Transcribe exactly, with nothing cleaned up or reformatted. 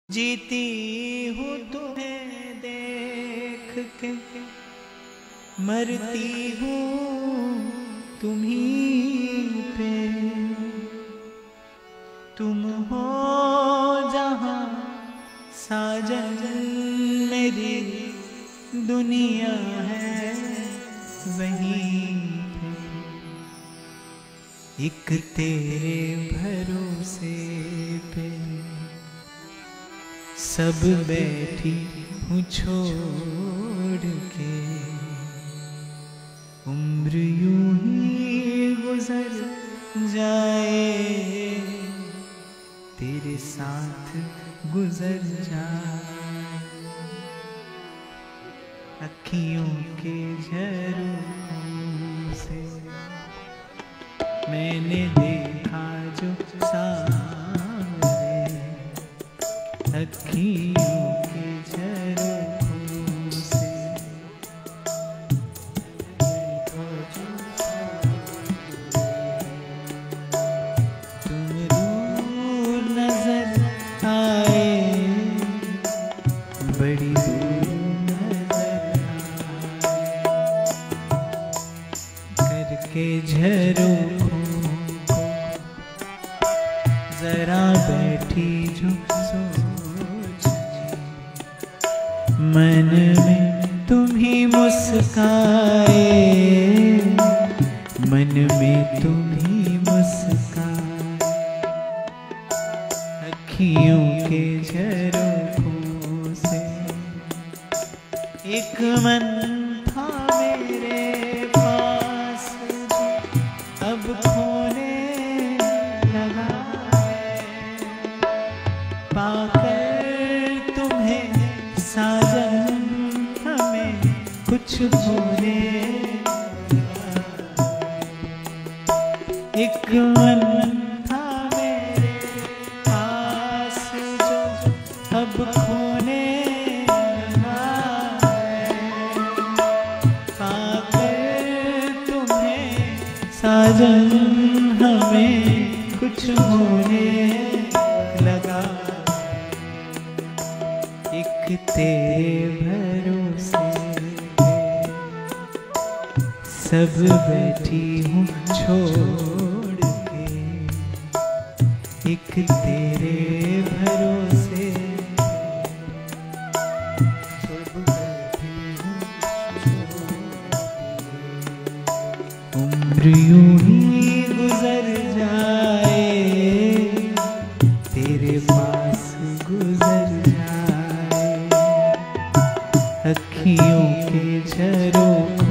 जीती हूँ तुम्हें देख के, मरती हूँ तुम्हीं पे। तुम हो जहाँ साजन, मेरी दुनिया है वहीं पे। एक तेरे भरोसे पे सब बैठी हूँ छोड़ के। उम्र यूं ही गुजर जाए, तेरे साथ गुजर जाए। अखियों के झरोखों से मैंने देखा जो सामने, अखियों के झरोखों से तुम दूर नजर आए, बड़ी दूर नजर आए। करके झरोखों को जरा बैठी जो मन में तुम ही मुस्काए, मन में तुम ही मुस्काए। अखियों के झरोखों से एक मन था मेरे पास जो अब खोने लगा है। पाकर तुम्हें साजन हमें कुछ होने, एक मन था मेरे पास जो अब खोने लगा है। पाकर तुम्हें साजन हमें कुछ होने लगा। एक तेरे भरोसे सब बैठी हूँ छोड़ के। एक तेरे भरोसे सब बैठी हूँ छोड़ के। उम्र यूं ही गुजर जाए, तेरे पास गुजर जाए। अखियों के झरोखों